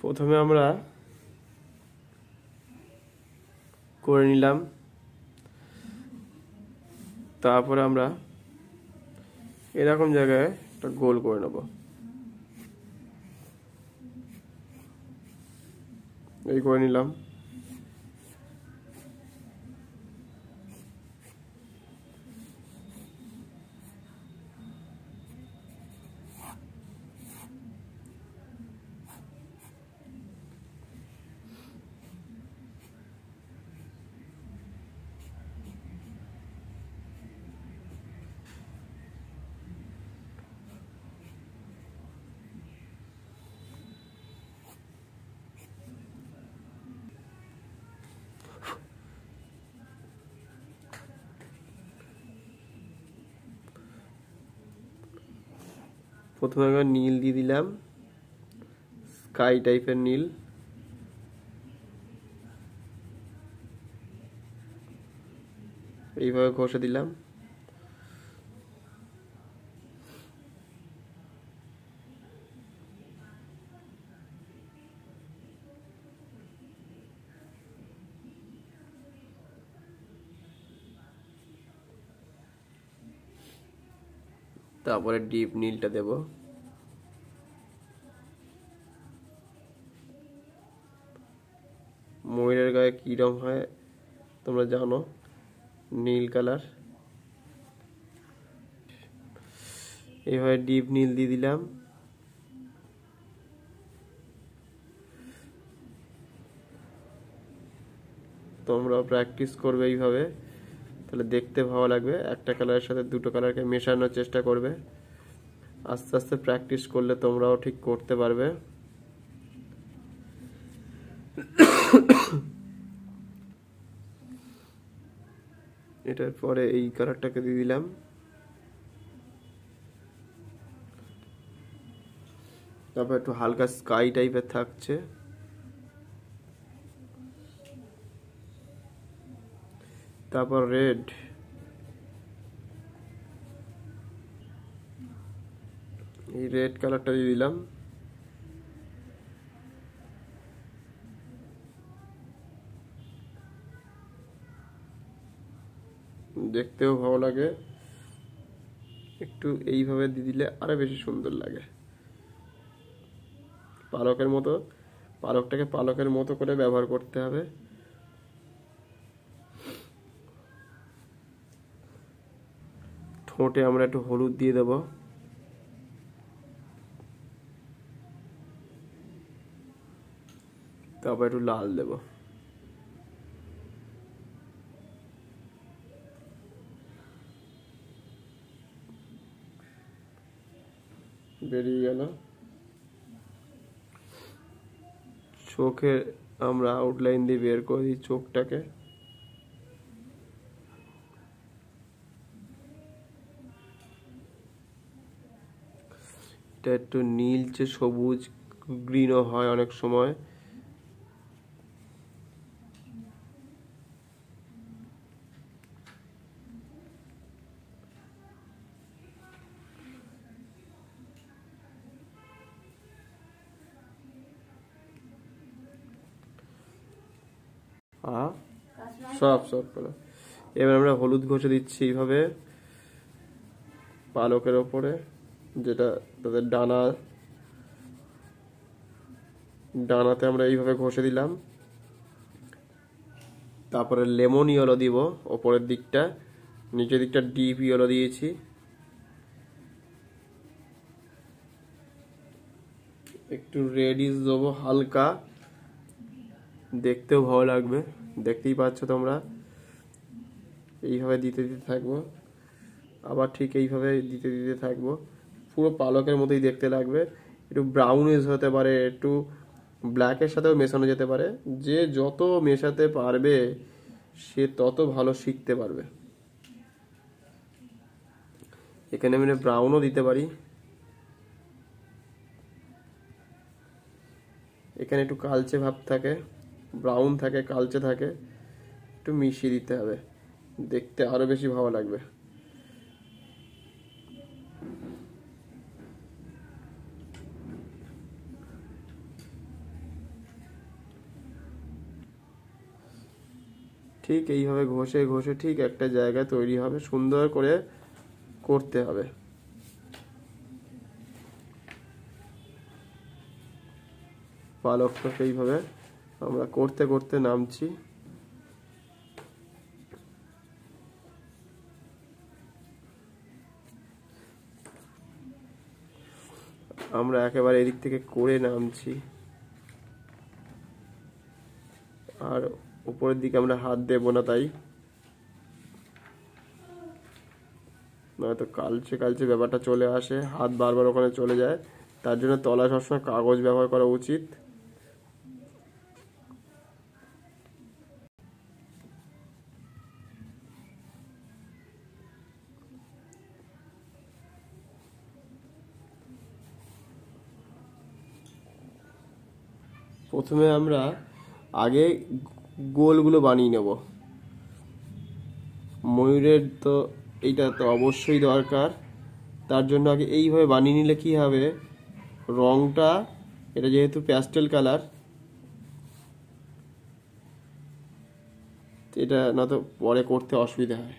প্রথমে আমরা করে নিলাম, তারপরে আমরা এরকম জায়গায় একটা গোল করে নেব। এই করে নিলাম। প্রথমে আমরা নীল দিয়ে দিলাম, স্কাই টাইপের নীল। এইভাবে ঘষে দিলাম। তারপরে ডিপ নীলটা দেব। ময়ূরের গায়ে কি রং হয় তোমরা জানো, নীল কালার। এইভাবে ডিপ নীল দিয়ে দিলাম। তোমরা প্র্যাকটিস করবে এইভাবে, তাহলে দেখতে ভালো লাগবে। একটা কালারের সাথে দুটো কালারকে মেশানোর চেষ্টা করবে। আস্তে আস্তে প্র্যাকটিস করলে তোমরাও ঠিক করতে পারবে। এটার পরে এই কালারটাকে দিয়ে দিলাম। তারপর একটু হালকা স্কাই টাইপের থাকছে। তারপর রেড, এই রেড কালারটা দিয়ে দিলাম। দেখতেও ভালো লাগে, একটু এইভাবে দিয়ে দিলে আরো বেশি সুন্দর লাগে। পালকের মতো, পালকটাকে পালকের মতো করে ব্যবহার করতে হবে। ঠোঁটে আমরা একটু হলুদ দিয়ে দেব। তারপর একটু লাল দেব। বেরিয়ে গেল। চোখে আমরা আউটলাইন দিয়ে বের করে দিই চোখটাকে। এটা একটু নীলচে সবুজ গ্রিনও হয় অনেক সময়। সব সব কালার। এবার আমরা হলুদ ঘষে দিচ্ছি এইভাবে পালকের ওপরে, যেটা তাদের ডানাতে আমরা এইভাবে ঘষে দিলাম। তারপরে লেমন ইয়েলো দিব ওপরের দিকটা, নিচের দিকটা ডিপ ইয়েলো দিয়েছি। একটু রেডিশ দেবো হালকা, দেখতেও ভালো লাগবে। দেখতেই পাচ্ছ তোমরা। এইভাবে দিতে দিতে থাকবো, আবার ঠিক এইভাবে দিতে দিতে থাকবো। পুরো পালকের মতোই দেখতে লাগবে। একটু ব্রাউনিশ হতে পারে, একটু ব্ল্যাকের সাথেও মেশানো যেতে পারে। যে যত মেশাতে পারবে সে তত ভালো শিখতে পারবে। এখানে আমি ব্রাউনও দিতে পারি। এখানে একটু কালচে ভাব থাকে, ব্রাউন থাকে, কালচে থাকে, একটু মিশিয়ে দিতে হবে, দেখতে আরো বেশি ভালো লাগবে। ঠিক এইভাবে ঘষে ঘষে ঠিক একটা জায়গা তৈরি হবে, সুন্দর করে করতে হবে। পালকটাকে এইভাবে আমরা করতে করতে নামছি। আমরা একেবারে এদিক থেকে করে নামছি, আর উপরের দিকে আমরা হাত দেব না, তাই নয়তো কালচে কালচে ব্যাপারটা চলে আসে, হাত বারবার ওখানে চলে যায়। তার জন্য তলায় সবসময় কাগজ ব্যবহার করা উচিত। প্রথমে আমরা আগে গোলগুলো বানিয়ে নেব। ময়ূরের তো এইটা তো অবশ্যই দরকার। তার জন্য আগে এইভাবে বানিয়ে নিলে কি হবে, রংটা, এটা যেহেতু প্যাস্টেল কালার, এটা না তো পরে করতে অসুবিধা হয়।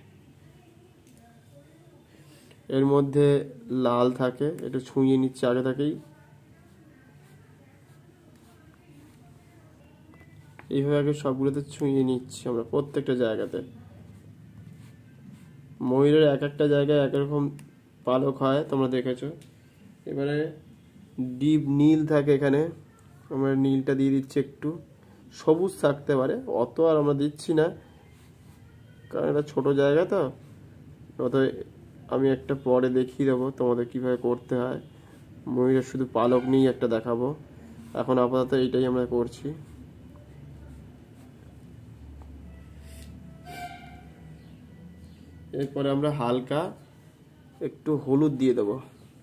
এর মধ্যে লাল থাকে, এটা ছুঁয়ে নিচ্ছে আগে থেকেই। এইভাবে আগে সবগুলোতে ছুঁয়ে নিচ্ছি আমরা প্রত্যেকটা জায়গাতে। ময়ূরের এক একটা জায়গায় একরকম পালক হয়, তোমরা দেখেছো। এবারে ডিপ নীল থাকে এখানে, আমরা নীলটা দিয়ে দিচ্ছি। একটু সবুজ থাকতে পারে, অত আর আমরা দিচ্ছি না, কারণ এটা ছোট জায়গা তো। অত আমি একটা পরে দেখিয়ে দেবো তোমাদের কিভাবে করতে হয়। ময়ূরের শুধু পালক নিয়েই একটা দেখাবো, এখন আপাতত এইটাই আমরা করছি। এরপরে আমরা হালকা একটু হলুদ দিয়ে দেবো।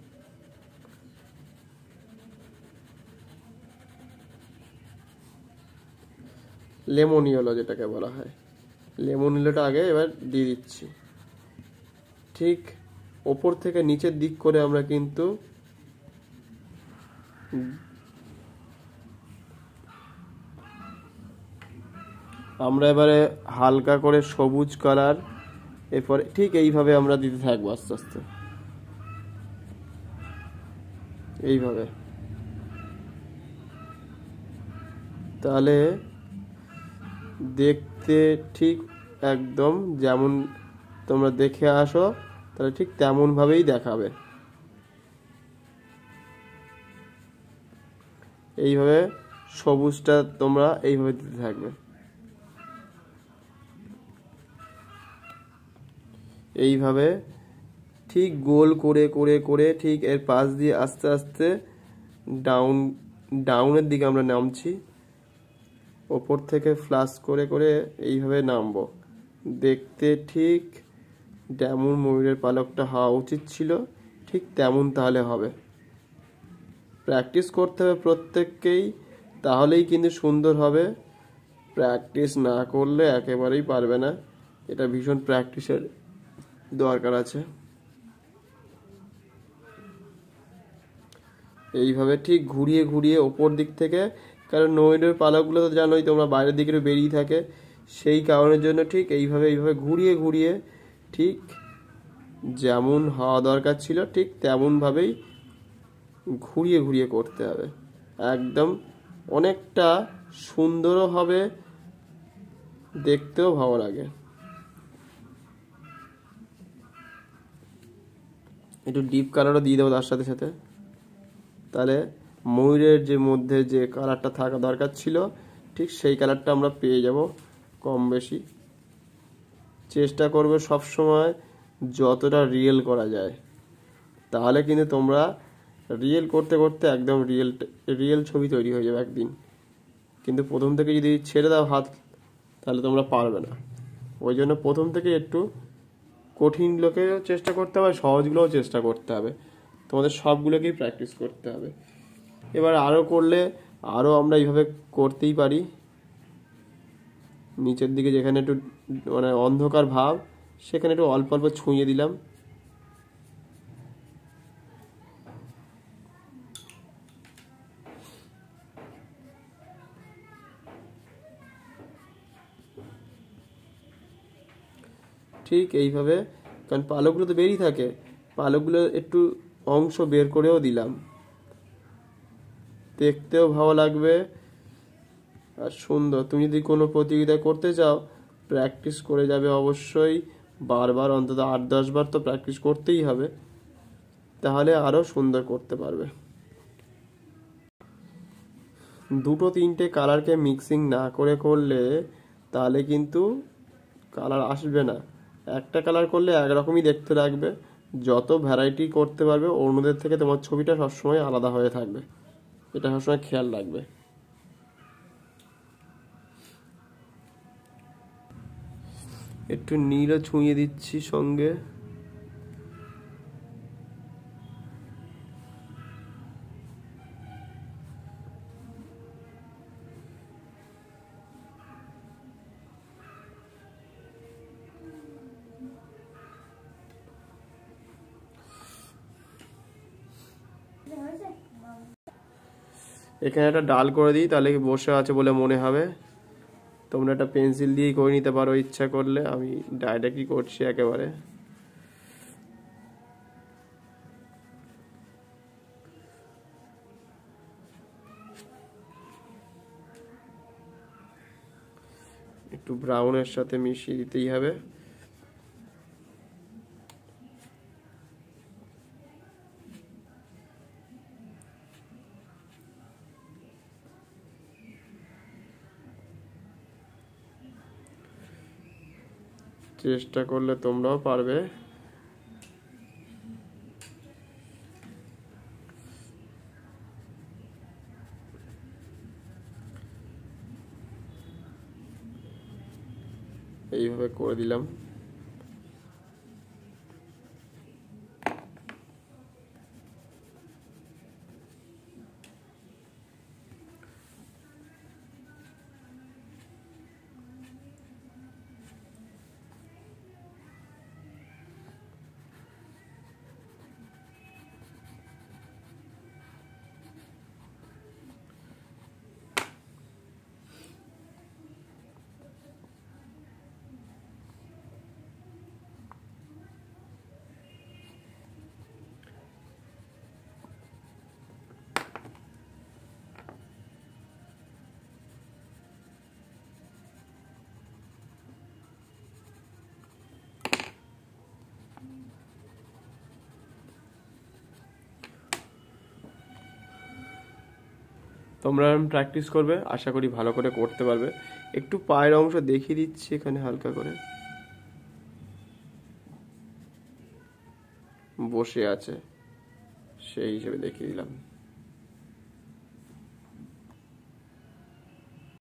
লেমন ইয়েলো যেটাকে বলা হয়, লেমন ইয়েলোটা আগে এবার দিয়ে দিচ্ছি। ঠিক ওপর থেকে নিচের দিক করে আমরা কিন্তু আমরা এবারে হালকা করে সবুজ কালার, এরপরে ঠিক এইভাবে আমরা দিতে থাকবো আস্তে আস্তে, এইভাবে। তাহলে দেখতে ঠিক একদম যেমন তোমরা দেখে আসো, তাহলে ঠিক তেমন ভাবেই দেখাবে। এইভাবে সবুজটা তোমরা এইভাবে দিতে থাকবে। এইভাবে ঠিক গোল করে করে করে ঠিক এর পাশ দিয়ে আস্তে আস্তে ডাউনের দিকে আমরা নামছি। ওপর থেকে ফ্লাশ করে করে এইভাবে নামবো। দেখতে ঠিক যেমন ময়ূরের পালকটা হওয়া উচিত ছিল, ঠিক তেমন তাহলে হবে। প্র্যাকটিস করতে হবে প্রত্যেককেই, তাহলেই কিন্তু সুন্দর হবে। প্র্যাকটিস না করলে একেবারেই পারবে না, এটা ভীষণ প্র্যাকটিসের দরকার আছে। এইভাবে ঠিক ঘুরিয়ে ঘুরিয়ে ওপর দিক থেকে, কারণ ময়ূরের পালকগুলো তো জানোই তোমরা বাইরের দিকে বেরিয়ে থাকে, সেই কারণের জন্য ঠিক এইভাবে এইভাবে ঘুরিয়ে ঘুরিয়ে ঠিক যেমন হওয়া দরকার ছিল ঠিক তেমনভাবেই ঘুরিয়ে ঘুরিয়ে করতে হবে। একদম অনেকটা সুন্দরও হবে, দেখতেও ভালো লাগে। একটু ডিপ কালারও দিয়ে দেবো তার সাথে সাথে, তাহলে ময়ূরের যে মধ্যে যে কালারটা থাকা দরকার ছিল ঠিক সেই কালারটা আমরা পেয়ে যাব কম বেশি। চেষ্টা করবে সব সময় যতটা রিয়েল করা যায়, তাহলে কিন্তু তোমরা রিয়েল করতে করতে একদম রিয়েল ছবি তৈরি হয়ে যাবে একদিন। কিন্তু প্রথম থেকে যদি ছেড়ে দাও হাত, তাহলে তোমরা পারবে না। ওই জন্য প্রথম থেকে একটু কঠিনগুলোকেও চেষ্টা করতে হবে, সহজগুলোও চেষ্টা করতে হবে। তোমাদের সবগুলোকেই প্র্যাকটিস করতে হবে। এবার আরও করলে আরও আমরা এইভাবে করতেই পারি। নিচের দিকে যেখানে একটু মানে অন্ধকার ভাব, সেখানে একটু অল্প অল্প ছুঁয়ে দিলাম। ঠিক এইভাবে, কারণ পালকগুলো তো বেরিয়ে থাকে, পালকগুলো একটু অংশ বের করেও দিলাম, দেখতেও ভালো লাগবে আর সুন্দর। তুমি যদি কোনো প্রতিযোগিতা করতে চাও, প্র্যাকটিস করে যাবে অবশ্যই, বারবার অন্তত 8-10 বার তো প্র্যাকটিস করতেই হবে, তাহলে আরো সুন্দর করতে পারবে। দুটো তিনটে কালারকে মিক্সিং না করে করলে তাহলে কিন্তু কালার আসবে না। একটা কালার করলে একরকমই দেখতে লাগবে। যত ভ্যারাইটি করতে পারবে অন্যদের থেকে তোমার ছবিটা সবসময় আলাদা হয়ে থাকবে, এটা সবসময় খেয়াল রাখবে। একটু নীলও ছুঁয়ে দিচ্ছি সঙ্গে। এখানে একটা ডাল করে দিই, তাহলে কি বসে আছে বলে মনে হবে। তোমরা একটা পেন্সিল দিয়েই করে নিতে পারো ইচ্ছা করলে, আমি ডাইরেক্টই করছি একেবারে। একটু ব্রাউনের সাথে মিশিয়ে দিতেই হবে। চেষ্টা করলে তোমরাও পারবে। এইভাবে করে দিলাম। তোমরা প্র্যাকটিস করবে, আশা করি ভালো করে করতে পারবে। একটু পায়ের অংশ দেখিয়ে দিচ্ছি এখানে হালকা করে, বসে আছে সেই হিসেবে দেখিয়ে দিলাম।